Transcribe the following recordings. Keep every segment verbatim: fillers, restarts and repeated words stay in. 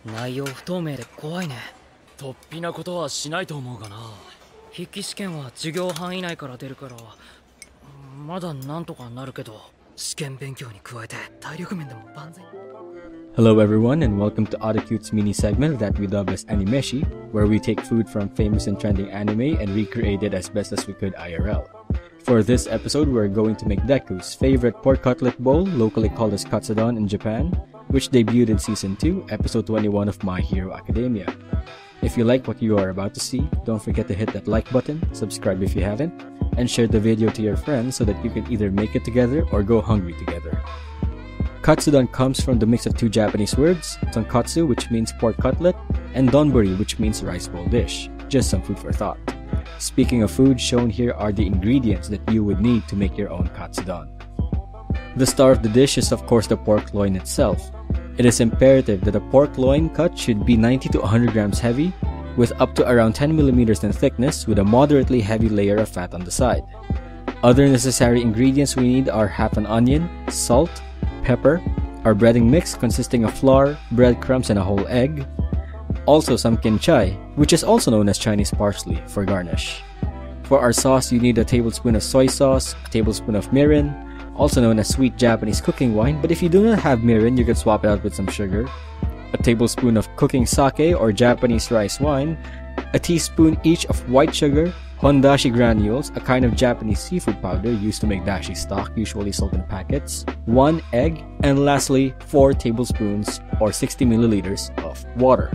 内容不透明で怖いね。 突飛なことはしないと思うがな。 筆記試験は授業範囲内から出るからまだなんとかなるけど、試験勉強に加えて体力面でも万全。 Hello everyone and welcome to Autocute's mini segment that we dub as Animeshi, where we take food from famous and trending anime and recreate it as best as we could I R L. For this episode, we're going to make Deku's favorite pork cutlet bowl, locally called as Katsudon in Japan, which debuted in Season two, Episode twenty-one of My Hero Academia. If you like what you are about to see, don't forget to hit that like button, subscribe if you haven't, and share the video to your friends so that you can either make it together or go hungry together. Katsudon comes from the mix of two Japanese words, tonkatsu, which means pork cutlet, and donburi, which means rice bowl dish. Just some food for thought. Speaking of food, shown here are the ingredients that you would need to make your own katsudon. The star of the dish is of course the pork loin itself. It is imperative that a pork loin cut should be ninety to one hundred grams heavy, with up to around ten millimeters in thickness with a moderately heavy layer of fat on the side. Other necessary ingredients we need are half an onion, salt, pepper, our breading mix consisting of flour, breadcrumbs, and a whole egg. Also some kinchai, which is also known as Chinese parsley, for garnish. For our sauce, you need a tablespoon of soy sauce, a tablespoon of mirin, also known as sweet Japanese cooking wine, but if you do not have mirin, you can swap it out with some sugar. A tablespoon of cooking sake or Japanese rice wine, a teaspoon each of white sugar, hondashi granules, a kind of Japanese seafood powder used to make dashi stock, usually sold in packets, one egg, and lastly, four tablespoons or sixty milliliters of water.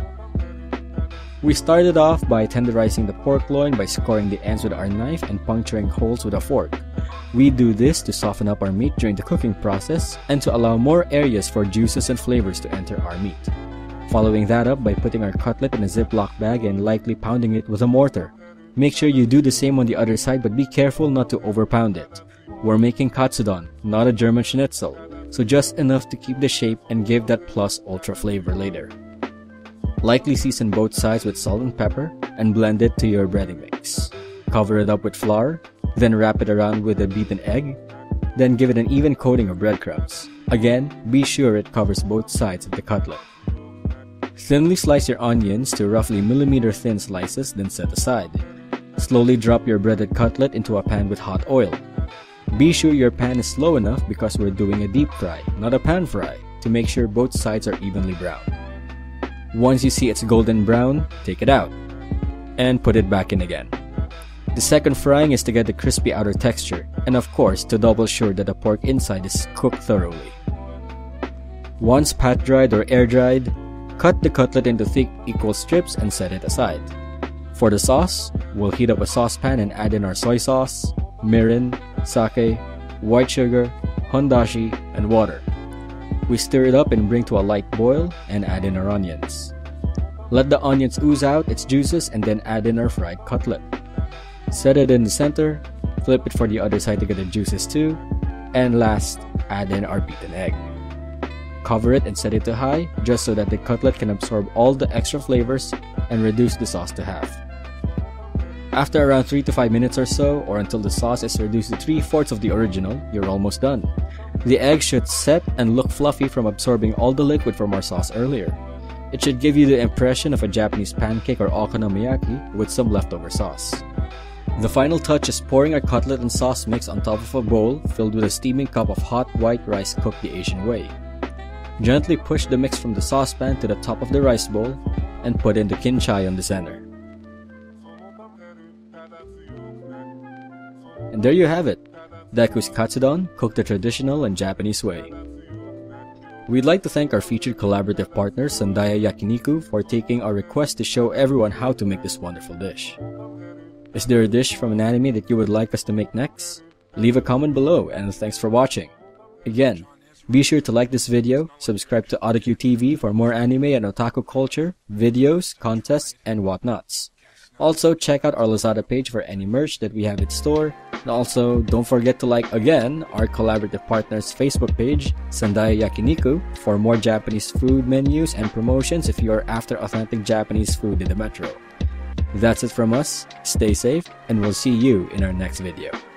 We started off by tenderizing the pork loin by scoring the ends with our knife and puncturing holes with a fork. We do this to soften up our meat during the cooking process and to allow more areas for juices and flavors to enter our meat. Following that up by putting our cutlet in a Ziploc bag and lightly pounding it with a mortar. Make sure you do the same on the other side, but be careful not to overpound it. We're making katsudon, not a German schnitzel, so just enough to keep the shape and give that plus ultra flavor later. Lightly season both sides with salt and pepper and blend it to your breading mix. Cover it up with flour, then wrap it around with a beaten egg, then give it an even coating of breadcrumbs. Again, be sure it covers both sides of the cutlet. Thinly slice your onions to roughly millimeter thin slices, then set aside. Slowly drop your breaded cutlet into a pan with hot oil. Be sure your pan is slow enough because we're doing a deep fry, not a pan fry, to make sure both sides are evenly brown. Once you see it's golden brown, take it out and put it back in again. The second frying is to get the crispy outer texture, and of course to double sure that the pork inside is cooked thoroughly. Once pat dried or air dried, cut the cutlet into thick equal strips and set it aside. For the sauce, we'll heat up a saucepan and add in our soy sauce, mirin, sake, white sugar, hondashi, and water. We stir it up and bring to a light boil and add in our onions. Let the onions ooze out its juices and then add in our fried cutlet. Set it in the center, flip it for the other side to get the juices too, and last, add in our beaten egg. Cover it and set it to high just so that the cutlet can absorb all the extra flavors and reduce the sauce to half. After around three to five minutes or so, or until the sauce is reduced to three fourths of the original, you're almost done. The egg should set and look fluffy from absorbing all the liquid from our sauce earlier. It should give you the impression of a Japanese pancake or okonomiyaki with some leftover sauce. The final touch is pouring our cutlet and sauce mix on top of a bowl filled with a steaming cup of hot white rice cooked the Asian way. Gently push the mix from the saucepan to the top of the rice bowl and put in the kinchai on the center. And there you have it, Deku's Katsudon cooked the traditional and Japanese way. We'd like to thank our featured collaborative partner Sandaya Yakiniku for taking our request to show everyone how to make this wonderful dish. Is there a dish from an anime that you would like us to make next? Leave a comment below and thanks for watching. Again, be sure to like this video, subscribe to Autocute T V for more anime and otaku culture, videos, contests, and whatnots. Also, check out our Lazada page for any merch that we have in store. And also, don't forget to like again our collaborative partner's Facebook page, Sandaya Yakiniku, for more Japanese food menus and promotions if you are after authentic Japanese food in the metro. That's it from us, stay safe, and we'll see you in our next video.